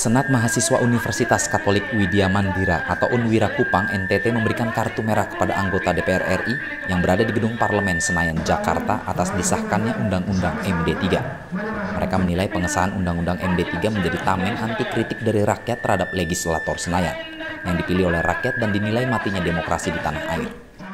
Senat Mahasiswa Universitas Katolik Widya Mandira atau Unwira Kupang NTT memberikan kartu merah kepada anggota DPR RI yang berada di Gedung Parlemen Senayan, Jakarta atas disahkannya Undang-Undang MD3. Mereka menilai pengesahan Undang-Undang MD3 menjadi tameng anti kritik dari rakyat terhadap legislator Senayan yang dipilih oleh rakyat dan dinilai matinya demokrasi di tanah air.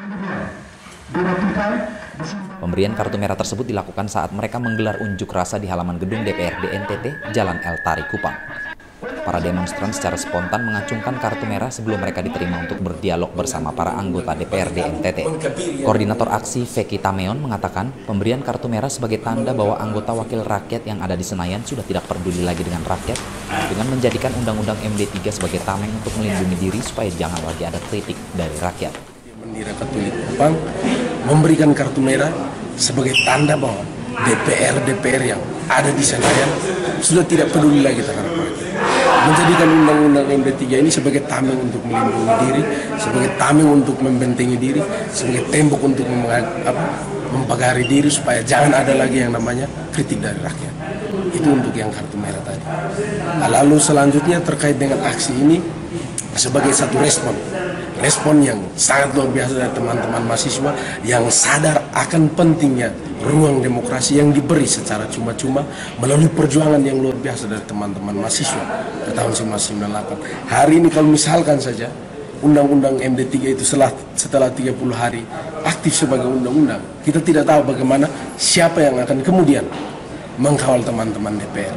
Pemberian kartu merah tersebut dilakukan saat mereka menggelar unjuk rasa di halaman gedung DPRD NTT, Jalan El Tari, Kupang. Para demonstran secara spontan mengacungkan kartu merah sebelum mereka diterima untuk berdialog bersama para anggota DPRD NTT. Koordinator aksi Veki Tameon mengatakan pemberian kartu merah sebagai tanda bahwa anggota wakil rakyat yang ada di Senayan sudah tidak peduli lagi dengan rakyat dengan menjadikan Undang-Undang MD3 sebagai tameng untuk melindungi diri supaya jangan lagi ada kritik dari rakyat. Bendera Katolik Kupang memberikan kartu merah sebagai tanda bahwa DPR yang ada di Senayan sudah tidak peduli lagi terhadap rakyat. Menjadikan Undang-Undang MD3 ini sebagai tameng untuk melindungi diri, sebagai tameng untuk membentengi diri, sebagai tembok untuk mempagari diri supaya jangan ada lagi yang namanya kritik dari rakyat. Itu untuk yang kartu merah tadi. Lalu selanjutnya terkait dengan aksi ini sebagai satu respon yang sangat luar biasa dari teman-teman mahasiswa yang sadar akan pentingnya ruang demokrasi yang diberi secara cuma-cuma melalui perjuangan yang luar biasa dari teman-teman mahasiswa di tahun 1998. Hari ini kalau misalkan saja Undang-Undang MD3 itu setelah 30 hari aktif sebagai undang-undang, kita tidak tahu bagaimana siapa yang akan kemudian mengkawal teman-teman DPR.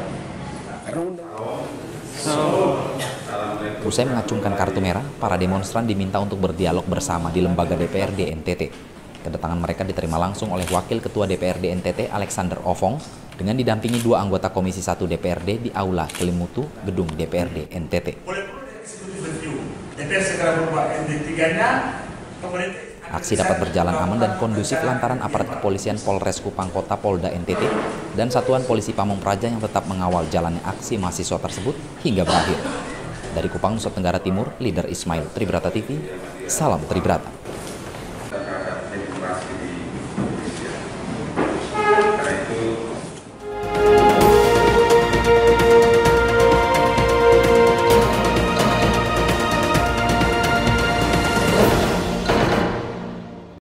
Usai mengacungkan kartu merah, para demonstran diminta untuk berdialog bersama di lembaga DPRD NTT. Kedatangan mereka diterima langsung oleh Wakil Ketua DPRD NTT Alexander Ovong dengan didampingi dua anggota Komisi 1 DPRD di Aula Kelimutu, Gedung DPRD NTT. Aksi dapat berjalan aman dan kondusif lantaran aparat kepolisian Polres Kupang Kota Polda NTT dan Satuan Polisi Pamong Praja yang tetap mengawal jalannya aksi mahasiswa tersebut hingga berakhir. Dari Kupang, Nusa Tenggara Timur, Leader Ismail, Tribrata TV, salam Tribrata.